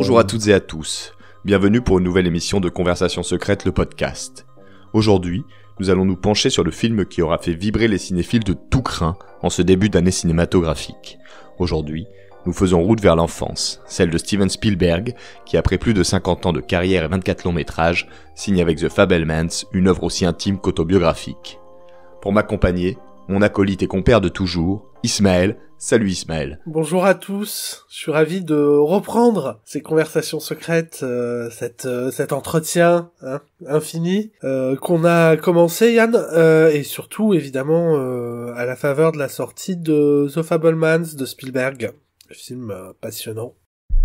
Bonjour à toutes et à tous, bienvenue pour une nouvelle émission de Conversations secrètes, le podcast. Aujourd'hui, nous allons nous pencher sur le film qui aura fait vibrer les cinéphiles de tout crin en ce début d'année cinématographique. Aujourd'hui, nous faisons route vers l'enfance, celle de Steven Spielberg, qui après plus de 50 ans de carrière et 24 longs métrages, signe avec The Fabelmans une œuvre aussi intime qu'autobiographique. Pour m'accompagner, mon acolyte et compère de toujours, Ismaël. Salut Ismaël. Bonjour à tous, je suis ravi de reprendre ces conversations secrètes, cet entretien infini qu'on a commencé, Yann, et surtout évidemment à la faveur de la sortie de The Fabelmans de Spielberg, film passionnant.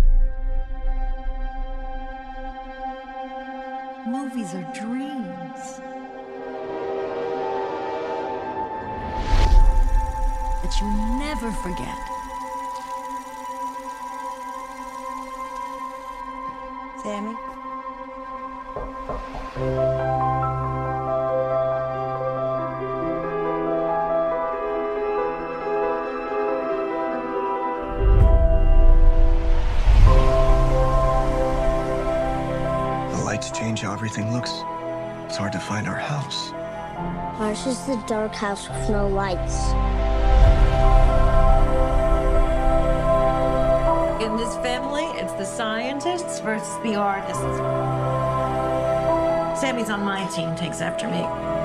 Movies are dreams. That you never forget. Sammy? The lights change how everything looks. It's hard to find our house. Ours is the dark house with no lights. In this family, it's the scientists versus the artists. Sammy's on my team, takes after me.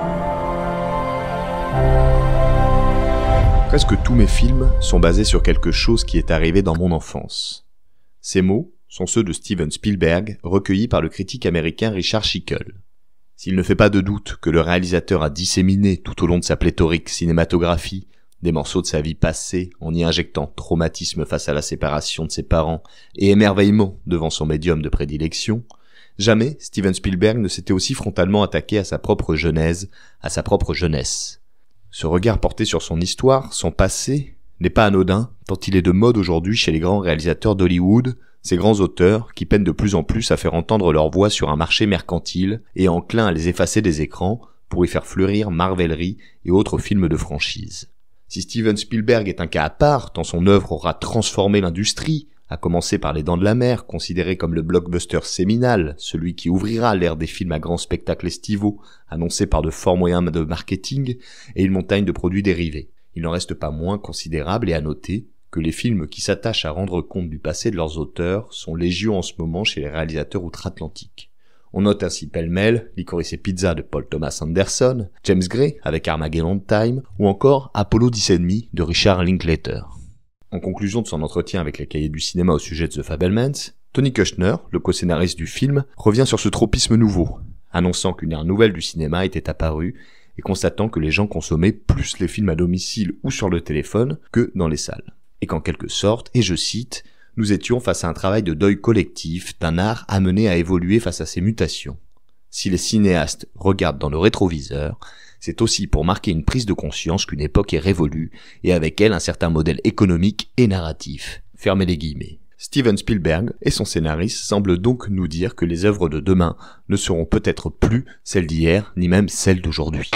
Presque tous mes films sont basés sur quelque chose qui est arrivé dans mon enfance. Ces mots sont ceux de Steven Spielberg, recueillis par le critique américain Richard Schickel. S'il ne fait pas de doute que le réalisateur a disséminé tout au long de sa pléthorique cinématographie des morceaux de sa vie passée en y injectant traumatisme face à la séparation de ses parents et émerveillement devant son médium de prédilection, jamais Steven Spielberg ne s'était aussi frontalement attaqué à sa propre genèse, à sa propre jeunesse. Ce regard porté sur son histoire, son passé, n'est pas anodin tant il est de mode aujourd'hui chez les grands réalisateurs d'Hollywood, ces grands auteurs qui peinent de plus en plus à faire entendre leur voix sur un marché mercantile et enclins à les effacer des écrans pour y faire fleurir marvellerie et autres films de franchise. Si Steven Spielberg est un cas à part, tant son œuvre aura transformé l'industrie, à commencer par Les Dents de la Mer, considéré comme le blockbuster séminal, celui qui ouvrira l'ère des films à grands spectacles estivaux, annoncé par de forts moyens de marketing, et une montagne de produits dérivés. Il n'en reste pas moins considérable et à noter que les films qui s'attachent à rendre compte du passé de leurs auteurs sont légion en ce moment chez les réalisateurs outre-Atlantique. On note ainsi pêle-mêle Licorice et Pizza de Paul Thomas Anderson, James Gray avec Armageddon Time, ou encore Apollo 10,5 de Richard Linklater. En conclusion de son entretien avec les cahiers du cinéma au sujet de The Fabelmans, Tony Kushner, le co-scénariste du film, revient sur ce tropisme nouveau, annonçant qu'une ère nouvelle du cinéma était apparue et constatant que les gens consommaient plus les films à domicile ou sur le téléphone que dans les salles. Et qu'en quelque sorte, et je cite, nous étions face à un travail de deuil collectif, d'un art amené à évoluer face à ces mutations. Si les cinéastes regardent dans le rétroviseur, c'est aussi pour marquer une prise de conscience qu'une époque est révolue, et avec elle un certain modèle économique et narratif. Fermez les guillemets. Steven Spielberg et son scénariste semblent donc nous dire que les œuvres de demain ne seront peut-être plus celles d'hier, ni même celles d'aujourd'hui.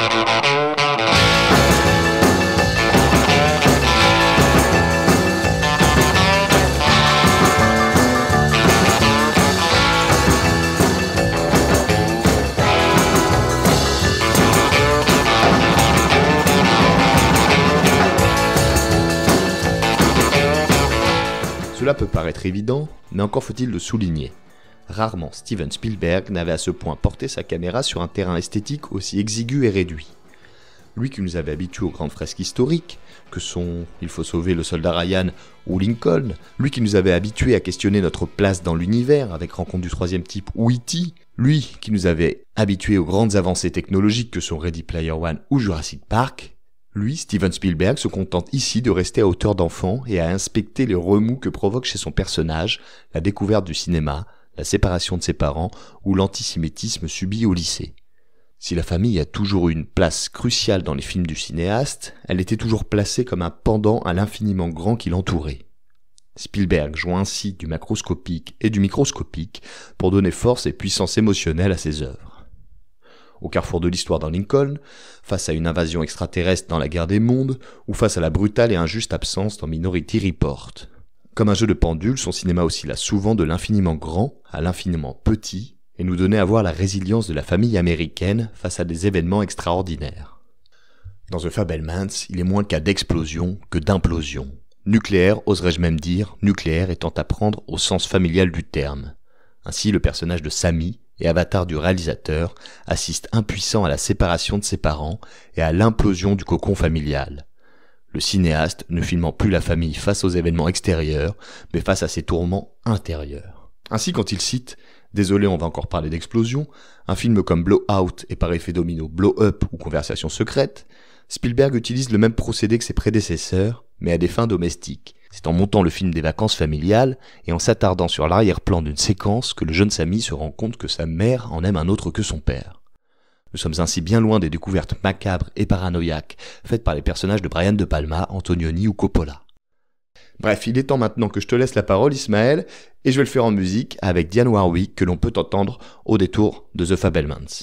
Cela peut paraître évident, mais encore faut-il le souligner. Rarement Steven Spielberg n'avait à ce point porté sa caméra sur un terrain esthétique aussi exigu et réduit. Lui qui nous avait habitués aux grandes fresques historiques, que sont Il faut sauver le soldat Ryan ou Lincoln, lui qui nous avait habitués à questionner notre place dans l'univers avec Rencontre du troisième type ou E.T., lui qui nous avait habitués aux grandes avancées technologiques que sont Ready Player One ou Jurassic Park, lui, Steven Spielberg, se contente ici de rester à hauteur d'enfant et à inspecter les remous que provoque chez son personnage la découverte du cinéma, la séparation de ses parents ou l'antisémitisme subi au lycée. Si la famille a toujours eu une place cruciale dans les films du cinéaste, elle était toujours placée comme un pendant à l'infiniment grand qui l'entourait. Spielberg joint ainsi du macroscopique et du microscopique pour donner force et puissance émotionnelle à ses œuvres. Au carrefour de l'histoire dans Lincoln, face à une invasion extraterrestre dans La Guerre des Mondes, ou face à la brutale et injuste absence dans Minority Report. Comme un jeu de pendule, son cinéma oscilla souvent de l'infiniment grand à l'infiniment petit et nous donnait à voir la résilience de la famille américaine face à des événements extraordinaires. Dans The Fabelmans, il est moins le cas d'explosion que d'implosion. Nucléaire, oserais-je même dire, nucléaire étant à prendre au sens familial du terme. Ainsi, le personnage de Sammy, et avatar du réalisateur, assiste impuissant à la séparation de ses parents et à l'implosion du cocon familial. Le cinéaste ne filmant plus la famille face aux événements extérieurs, mais face à ses tourments intérieurs. Ainsi, quand il cite « Désolé, on va encore parler d'explosion », un film comme Blowout et par effet domino Blow Up ou Conversation secrète, Spielberg utilise le même procédé que ses prédécesseurs, mais à des fins domestiques. C'est en montant le film des vacances familiales et en s'attardant sur l'arrière-plan d'une séquence que le jeune Sammy se rend compte que sa mère en aime un autre que son père. Nous sommes ainsi bien loin des découvertes macabres et paranoïaques faites par les personnages de Brian De Palma, Antonioni ou Coppola. Bref, il est temps maintenant que je te laisse la parole, Ismaël, et je vais le faire en musique avec Dionne Warwick que l'on peut entendre au détour de The Fabelmans.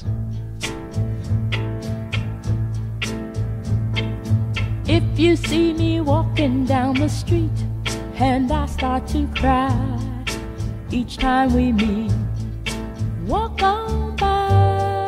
If you see me walking down the street and I start to cry each time we meet, walk on by,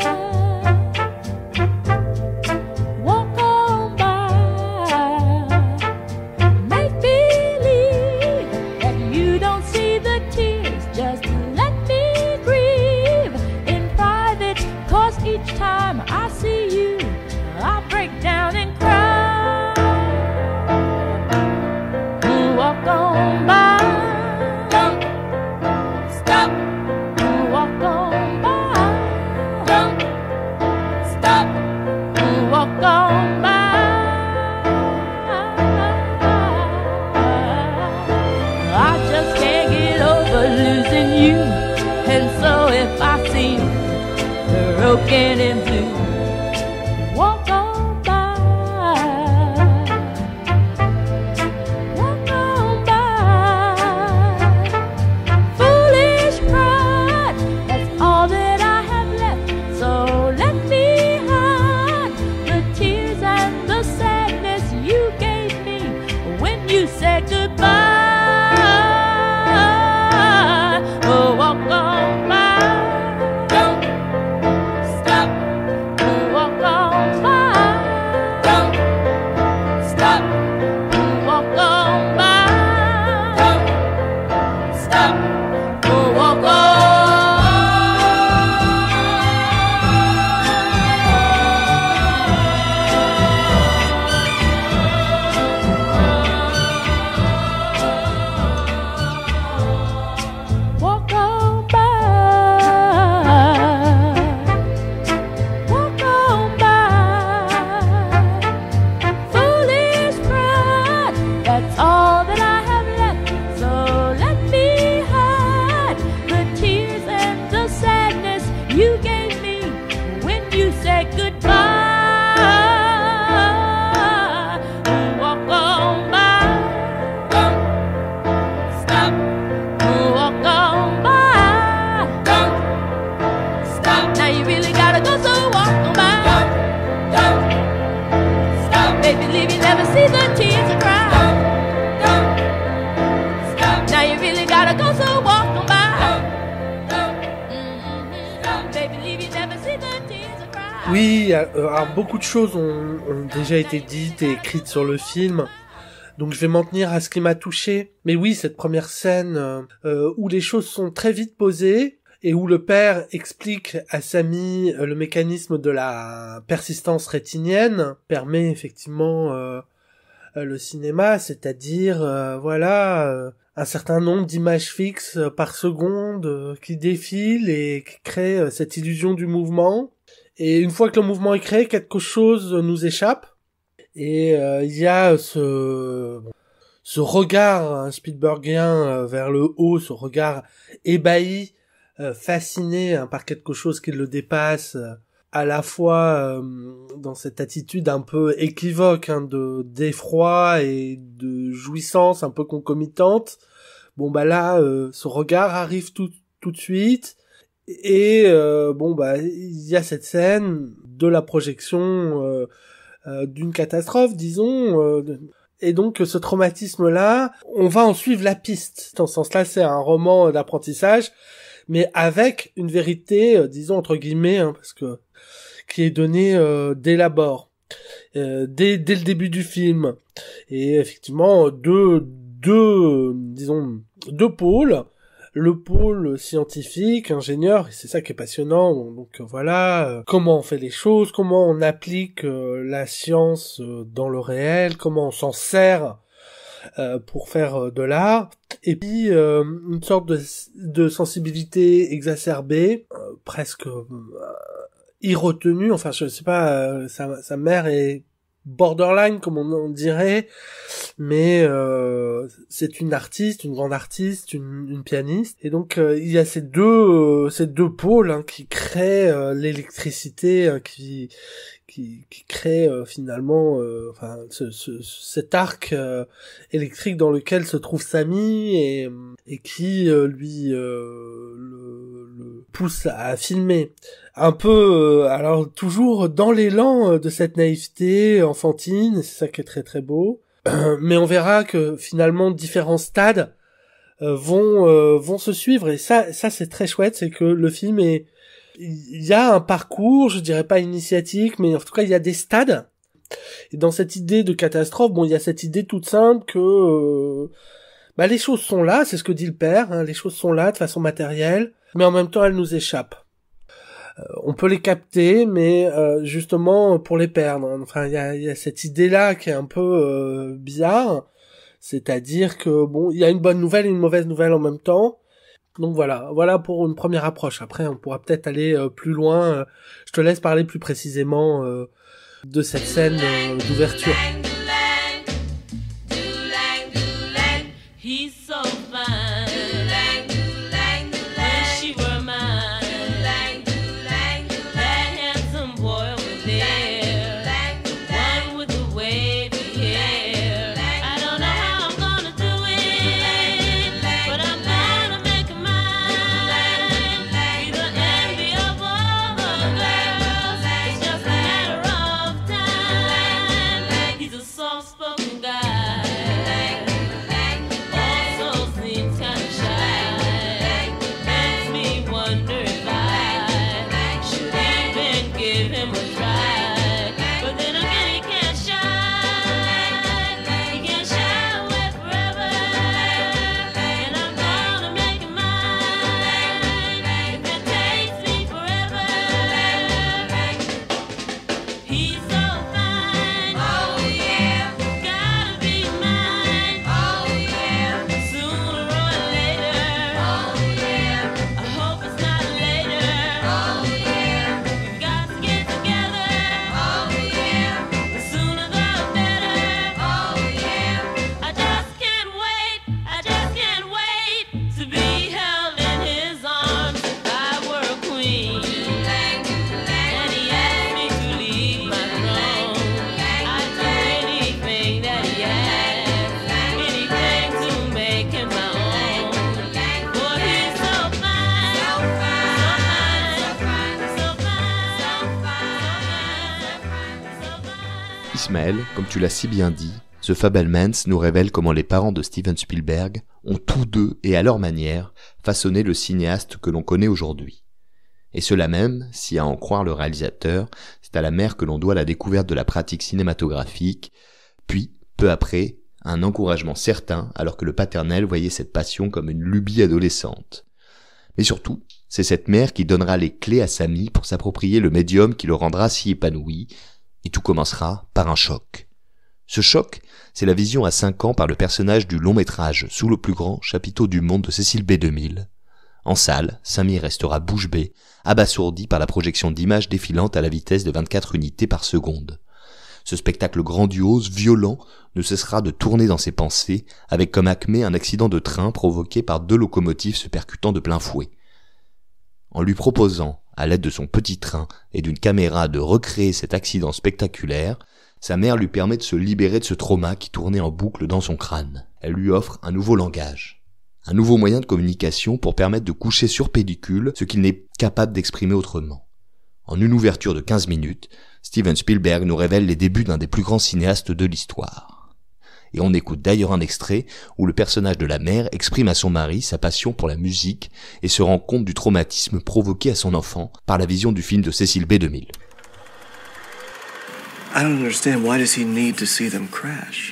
walk on by. Make believe that you don't see the tears, just let me grieve in private, 'cause each time I see you I break down and cry. Walk on by, don't stop. Walk on by, don't stop. Walk on by. I just can't get over losing you, and so if I seem broken and blue, walk on. Oui, alors beaucoup de choses ont déjà été dites et écrites sur le film, donc je vais m'en tenir à ce qui m'a touché. Mais oui, cette première scène où les choses sont très vite posées et où le père explique à Sammy le mécanisme de la persistance rétinienne permet effectivement le cinéma, c'est-à-dire un certain nombre d'images fixes par seconde qui défilent et qui créent cette illusion du mouvement. Et une fois que le mouvement est créé, quelque chose nous échappe. Et il y a ce regard Spielbergien vers le haut, ce regard ébahi, fasciné par quelque chose qui le dépasse, à la fois dans cette attitude un peu équivoque d'effroi et de jouissance un peu concomitante. Bon bah là, ce regard arrive tout de suite. Et il y a cette scène de la projection d'une catastrophe, disons, Et donc ce traumatisme-là, on va en suivre la piste. Dans ce sens-là, c'est un roman d'apprentissage, mais avec une vérité, disons entre guillemets, parce que qui est donnée dès l'abord, dès le début du film. Et effectivement, deux pôles. Le pôle scientifique, ingénieur, et c'est ça qui est passionnant. Donc voilà, comment on fait les choses, comment on applique la science dans le réel, comment on s'en sert pour faire de l'art, et puis une sorte de sensibilité exacerbée, presque irretenue. Enfin, je sais pas, sa mère est borderline, comme on dirait, mais c'est une artiste, une grande artiste, une pianiste, et donc il y a ces deux pôles qui créent l'électricité, qui crée finalement cet arc électrique dans lequel se trouve Sammy et qui lui le pousse à filmer. Un peu, alors toujours dans l'élan de cette naïveté enfantine, c'est ça qui est très très beau. Mais on verra que finalement différents stades vont se suivre, et ça c'est très chouette, c'est que le film il y a un parcours, je dirais pas initiatique, mais en tout cas il y a des stades. Et dans cette idée de catastrophe, il y a cette idée toute simple que les choses sont là, c'est ce que dit le père, les choses sont là de façon matérielle, mais en même temps elles nous échappent. On peut les capter, mais justement pour les perdre. Enfin, il y a cette idée-là qui est un peu bizarre, c'est-à-dire que il y a une bonne nouvelle et une mauvaise nouvelle en même temps. Donc voilà pour une première approche. Après, on pourra peut-être aller plus loin. Je te laisse parler plus précisément de cette scène d'ouverture. Ismaël, comme tu l'as si bien dit, The Fabelmans nous révèle comment les parents de Steven Spielberg ont tous deux, et à leur manière, façonné le cinéaste que l'on connaît aujourd'hui. Et cela même, si à en croire le réalisateur, c'est à la mère que l'on doit la découverte de la pratique cinématographique, puis, peu après, un encouragement certain alors que le paternel voyait cette passion comme une lubie adolescente. Mais surtout, c'est cette mère qui donnera les clés à Sammy pour s'approprier le médium qui le rendra si épanoui, et tout commencera par un choc. Ce choc, c'est la vision à 5 ans par le personnage du long-métrage Sous le plus grand chapiteau du monde de Cécile B2000. En salle, Sammy restera bouche bée, abasourdi par la projection d'images défilantes à la vitesse de 24 unités par seconde. Ce spectacle grandiose, violent, ne cessera de tourner dans ses pensées, avec comme acmé un accident de train provoqué par 2 locomotives se percutant de plein fouet. En lui proposant, à l'aide de son petit train et d'une caméra, de recréer cet accident spectaculaire, sa mère lui permet de se libérer de ce trauma qui tournait en boucle dans son crâne. Elle lui offre un nouveau langage, un nouveau moyen de communication pour permettre de coucher sur pellicule ce qu'il n'est capable d'exprimer autrement. En une ouverture de 15 minutes, Steven Spielberg nous révèle les débuts d'un des plus grands cinéastes de l'histoire. Et on écoute d'ailleurs un extrait où le personnage de la mère exprime à son mari sa passion pour la musique et se rend compte du traumatisme provoqué à son enfant par la vision du film de Cecil B. 2000. I don't understand. Why does he need to see them crash?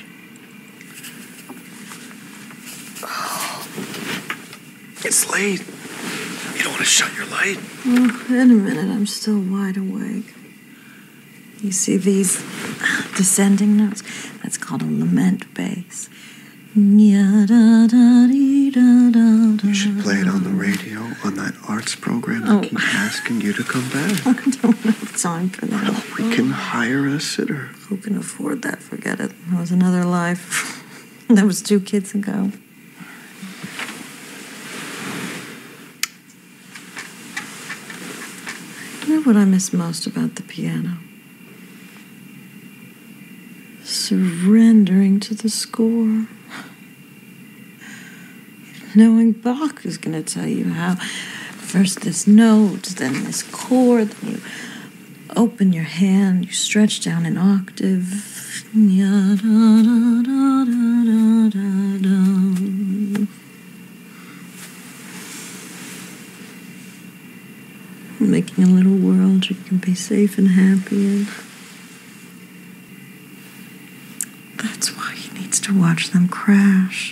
It's late. You don't want to shut your light? Oh, in a minute, I'm still wide awake. You see these descending notes? That's called a lament bass. You should play it on the radio on that arts program that keeps asking you to come back. I don't have time for that. Well, we can hire a sitter. Who can afford that? Forget it. That was another life. That was 2 kids ago. You know what I miss most about the piano? Surrendering to the score. Knowing Bach is going to tell you how first this note, then this chord, then you open your hand, you stretch down an octave. Making a little world you can be safe and happy in. That's why he needs to watch them crash.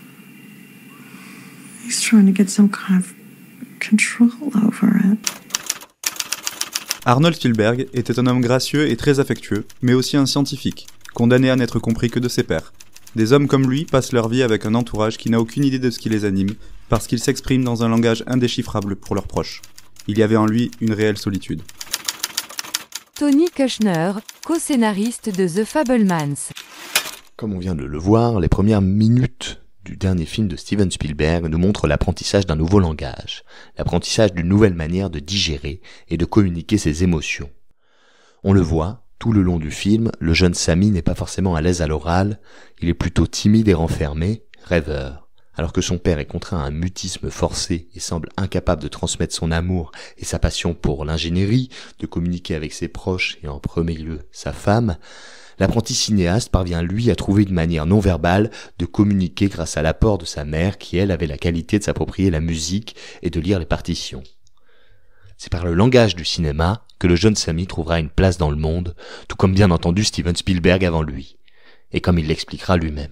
He's trying to get some kind of control over it. Arnold Spielberg était un homme gracieux et très affectueux, mais aussi un scientifique, condamné à n'être compris que de ses pairs. Des hommes comme lui passent leur vie avec un entourage qui n'a aucune idée de ce qui les anime, parce qu'ils s'expriment dans un langage indéchiffrable pour leurs proches. Il y avait en lui une réelle solitude. Tony Kushner, co-scénariste de The Fabelmans. Comme on vient de le voir, les premières minutes du dernier film de Steven Spielberg nous montrent l'apprentissage d'un nouveau langage, l'apprentissage d'une nouvelle manière de digérer et de communiquer ses émotions. On le voit, tout le long du film, le jeune Sammy n'est pas forcément à l'aise à l'oral, il est plutôt timide et renfermé, rêveur. Alors que son père est contraint à un mutisme forcé et semble incapable de transmettre son amour et sa passion pour l'ingénierie, de communiquer avec ses proches et en premier lieu sa femme, l'apprenti cinéaste parvient lui à trouver une manière non verbale de communiquer grâce à l'apport de sa mère qui elle avait la qualité de s'approprier la musique et de lire les partitions. C'est par le langage du cinéma que le jeune Sammy trouvera une place dans le monde, tout comme bien entendu Steven Spielberg avant lui, et comme il l'expliquera lui-même.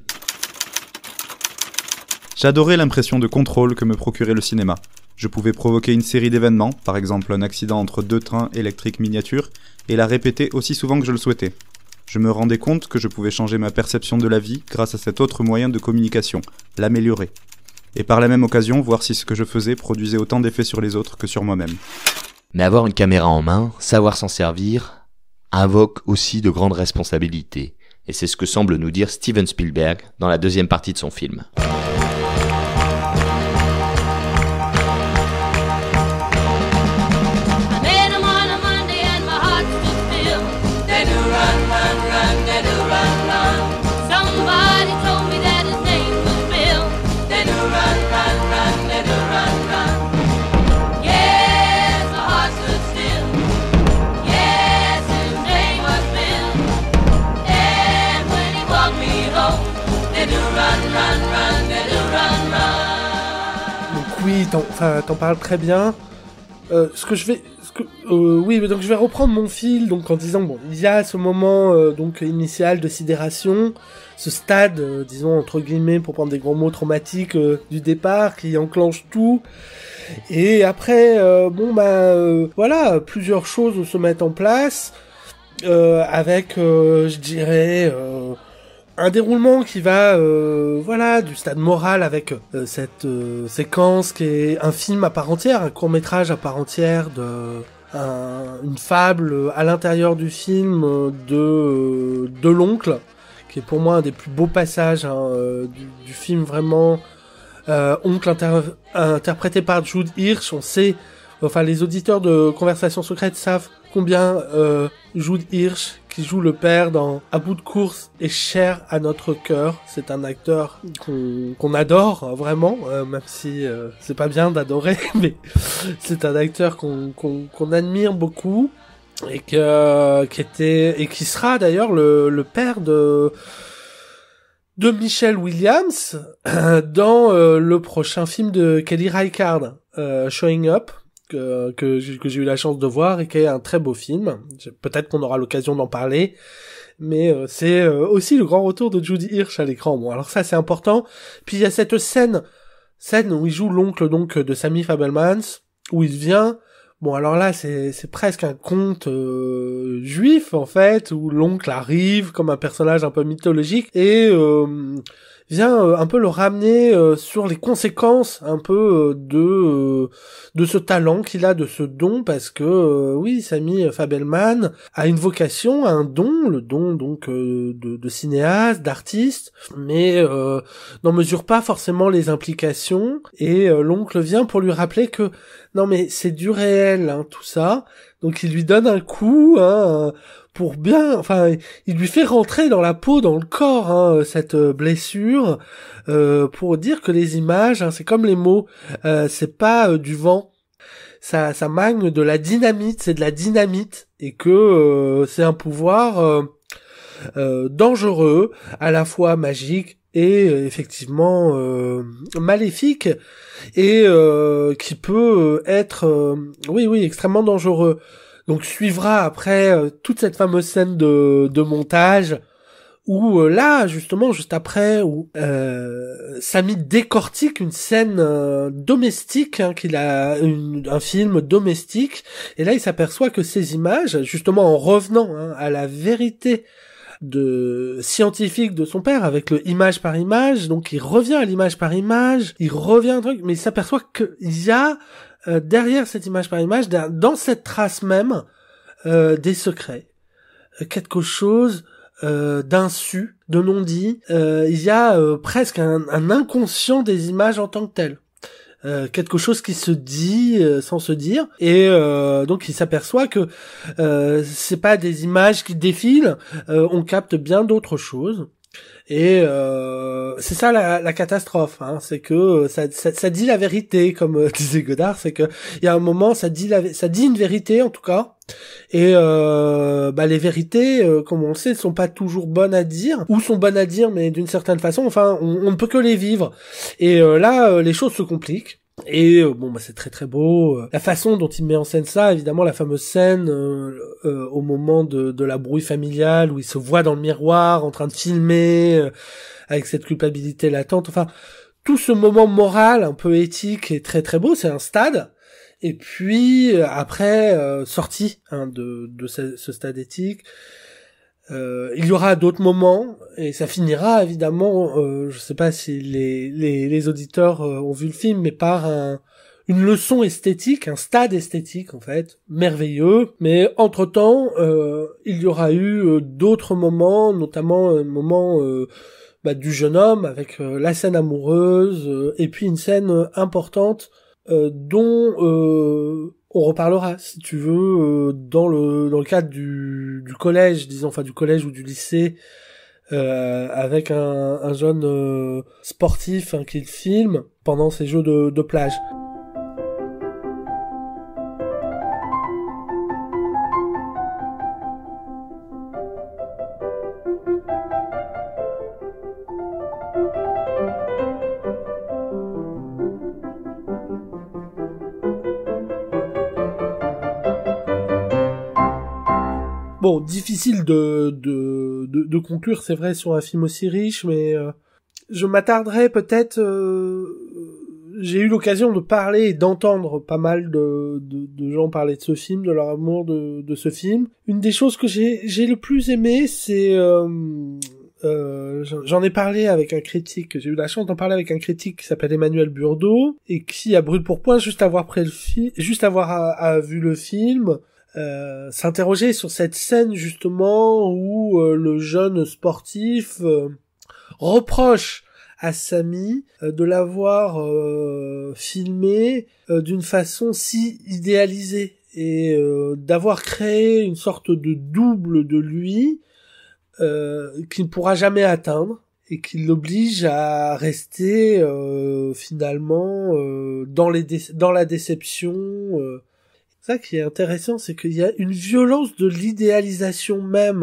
J'adorais l'impression de contrôle que me procurait le cinéma. Je pouvais provoquer une série d'événements, par exemple un accident entre 2 trains électriques miniatures, et la répéter aussi souvent que je le souhaitais. Je me rendais compte que je pouvais changer ma perception de la vie grâce à cet autre moyen de communication, l'améliorer. Et par la même occasion, voir si ce que je faisais produisait autant d'effets sur les autres que sur moi-même. Mais avoir une caméra en main, savoir s'en servir, invoque aussi de grandes responsabilités. Et c'est ce que semble nous dire Steven Spielberg dans la deuxième partie de son film. Oui, t'en parles très bien. Donc je vais reprendre mon fil, donc en disant bon, il y a ce moment donc initial de sidération, ce stade, disons entre guillemets pour prendre des gros mots traumatiques du départ qui enclenche tout. Et après, voilà, plusieurs choses se mettent en place avec, je dirais. Un déroulement qui va, du stade moral avec cette séquence qui est un film à part entière, un court-métrage à part entière une fable à l'intérieur du film de l'oncle, qui est pour moi un des plus beaux passages du film vraiment. Oncle interprété par Jude Hirsch, on sait, les auditeurs de Conversations secrètes savent combien Jude Hirsch, qui joue le père dans À bout de course, est cher à notre cœur. C'est un acteur qu'on adore, vraiment, même si c'est pas bien d'adorer, mais c'est un acteur qu'on admire beaucoup et qui sera d'ailleurs le père de de Michelle Williams dans le prochain film de Kelly Reichardt, Showing Up, que j'ai eu la chance de voir et qui est un très beau film. Peut-être qu'on aura l'occasion d'en parler, mais c'est aussi le grand retour de Judy Hirsch à l'écran. Bon, alors ça c'est important. Puis il y a cette scène où il joue l'oncle donc de Sammy Fabelmans, où il vient. Bon, alors là, c'est presque un conte juif, en fait, où l'oncle arrive comme un personnage un peu mythologique et vient un peu le ramener sur les conséquences un peu de ce talent qu'il a, de ce don, parce que oui, Sammy Fabelman a une vocation, un don, le don donc de cinéaste, d'artiste, mais n'en mesure pas forcément les implications, et l'oncle vient pour lui rappeler que non mais c'est du réel, hein, tout ça. Donc il lui donne un coup, hein, pour bien, enfin, il lui fait rentrer dans la peau, dans le corps, hein, cette blessure, pour dire que les images, hein, c'est comme les mots, c'est pas du vent. Ça manque de la dynamite, c'est de la dynamite, et que c'est un pouvoir dangereux, à la fois magique et effectivement maléfique, et qui peut être oui extrêmement dangereux. Donc suivra après toute cette fameuse scène de montage où là justement juste après où Sammy décortique une scène domestique, hein, qu'il a un film domestique, et là il s'aperçoit que ces images, justement en revenant, hein, à la vérité scientifique de son père avec le image par image, donc il revient à l'image par image, il revient à un truc, mais il s'aperçoit qu'il y a derrière cette image par image, dans cette trace même, des secrets, quelque chose d'insu, de non-dit, il y a presque un inconscient des images en tant que tel. Quelque chose qui se dit sans se dire, et donc il s'aperçoit que c'est pas des images qui défilent, on capte bien d'autres choses, et c'est ça la catastrophe, hein, c'est que ça dit la vérité, comme disait Godard, c'est que il y a un moment ça dit une vérité en tout cas, et les vérités, comme on le sait, ne sont pas toujours bonnes à dire, ou sont bonnes à dire mais d'une certaine façon, enfin on ne peut que les vivre, et là les choses se compliquent. Et c'est très très beau, la façon dont il met en scène ça, évidemment la fameuse scène au moment de la brouille familiale où il se voit dans le miroir en train de filmer avec cette culpabilité latente, enfin tout ce moment moral un peu éthique est très très beau, c'est un stade. Et puis après sortie, hein, de ce stade éthique, il y aura d'autres moments, et ça finira évidemment, je sais pas si les auditeurs ont vu le film, mais par une leçon esthétique, un stade esthétique en fait, merveilleux. Mais entre-temps, il y aura eu d'autres moments, notamment un moment du jeune homme avec la scène amoureuse, et puis une scène importante dont on reparlera, si tu veux, dans le cadre du collège, disons, enfin du collège ou du lycée, avec un jeune sportif, hein, qu'il filme pendant ses jeux de plage. Bon, difficile de conclure, c'est vrai, sur un film aussi riche, mais je m'attarderai peut-être... j'ai eu l'occasion de parler et d'entendre pas mal de gens parler de ce film, de leur amour de ce film. Une des choses que j'ai le plus aimé, c'est... j'en ai parlé avec un critique, j'ai eu la chance d'en parler avec un critique qui s'appelle Emmanuel Burdeau, et qui, à brûle pour point, juste avoir vu le film... s'interroger sur cette scène justement où le jeune sportif reproche à Sammy de l'avoir filmé d'une façon si idéalisée, et d'avoir créé une sorte de double de lui qu'il ne pourra jamais atteindre, et qui l'oblige à rester finalement dans la déception. Ça qui est intéressant, c'est qu'il y a une violence de l'idéalisation même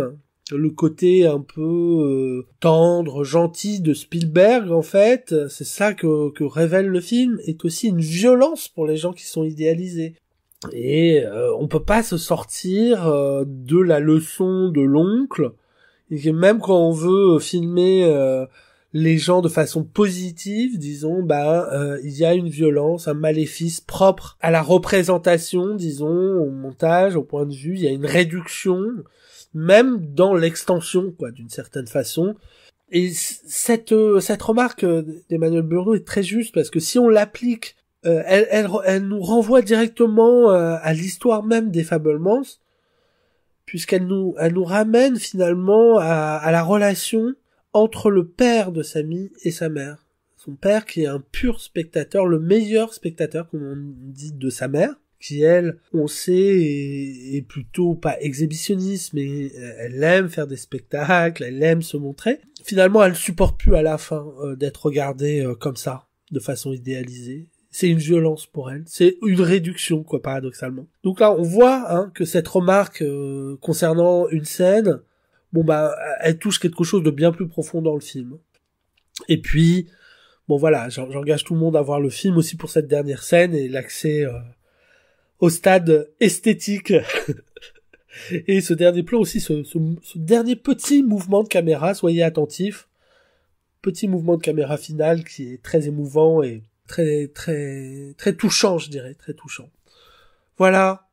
le côté un peu tendre, gentil de Spielberg, en fait, c'est ça que révèle le film, est aussi une violence pour les gens qui sont idéalisés. Et on peut pas se sortir de la leçon de l'oncle, et même quand on veut filmer les gens de façon positive, disons, il y a une violence, un maléfice propre à la représentation, disons, au montage, au point de vue, il y a une réduction, même dans l'extension, quoi, d'une certaine façon. Et cette remarque d'Emmanuel Burdeau est très juste, parce que si on l'applique, elle nous renvoie directement à l'histoire même des Fabelmans, puisqu'elle nous ramène finalement à la relation entre le père de Sammy et sa mère. Son père qui est un pur spectateur, le meilleur spectateur, comme on dit, de sa mère, qui elle, on sait, est plutôt pas exhibitionniste, mais elle aime faire des spectacles, elle aime se montrer. Finalement, elle supporte plus à la fin d'être regardée comme ça, de façon idéalisée. C'est une violence pour elle, c'est une réduction, quoi, paradoxalement. Donc là, on voit que cette remarque concernant une scène, elle touche quelque chose de bien plus profond dans le film. Et puis, voilà, j'engage tout le monde à voir le film aussi pour cette dernière scène et l'accès au stade esthétique. Et ce dernier plan aussi, ce dernier petit mouvement de caméra, soyez attentifs. Petit mouvement de caméra final qui est très émouvant et très, très, très touchant, je dirais, très touchant. Voilà.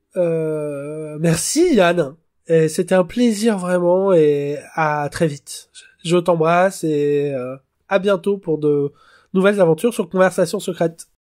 Merci Yann. Et c'était un plaisir vraiment et à très vite. Je t'embrasse et à bientôt pour de nouvelles aventures sur Conversations secrètes.